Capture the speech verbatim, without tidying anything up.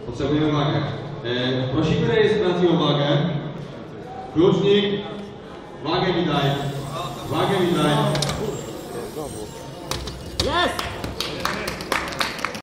Potrzebujemy wagę. E, prosimy rejestrację o wagę. Klucznik. Wagę mi daj. Wagę mi daj.